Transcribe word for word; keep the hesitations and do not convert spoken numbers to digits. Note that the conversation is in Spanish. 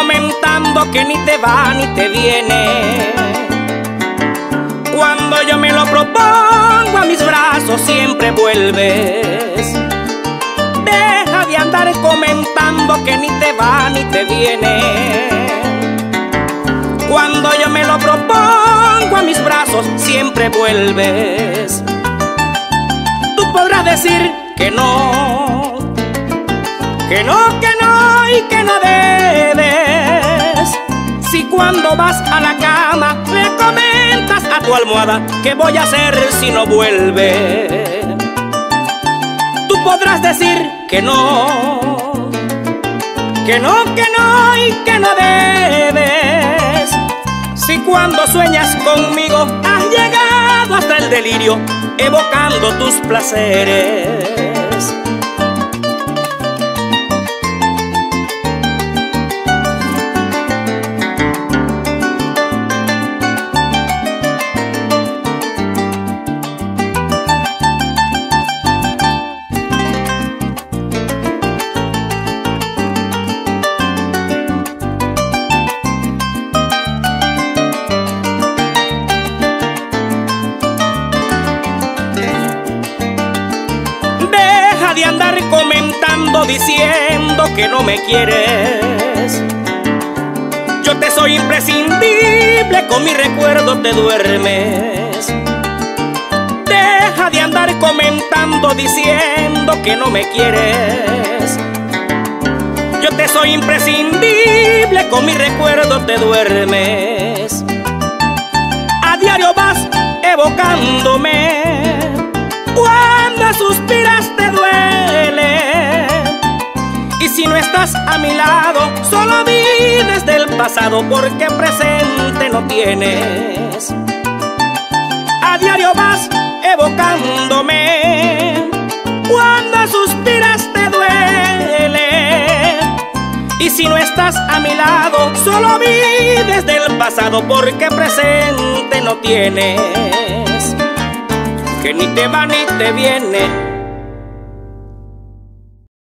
comentando que ni te va ni te viene. Cuando yo me lo propongo a mis brazos siempre vuelves. Deja de andar comentando que ni te va ni te viene. Cuando yo me lo propongo a mis brazos siempre vuelves. Tú podrás decir que no, que no, que no y que no debes. Si cuando vas a la cama le comentas a tu almohada ¿qué voy a hacer si no vuelve? Tú podrás decir que no, que no, que no y que no debes. Si cuando sueñas conmigo has llegado hasta el delirio evocando tus placeres. De andar comentando diciendo que no me quieres. Yo te soy imprescindible, con mi recuerdo te duermes. Deja de andar comentando diciendo que no me quieres. Yo te soy imprescindible, con mi recuerdo te duermes. A diario vas evocándome. Cuando suspiras te duele. Y si no estás a mi lado, solo vives del pasado porque presente no tienes. A diario vas evocándome. Cuando suspiras te duele. Y si no estás a mi lado, solo vives del pasado porque presente no tienes. Que ni te va ni te viene.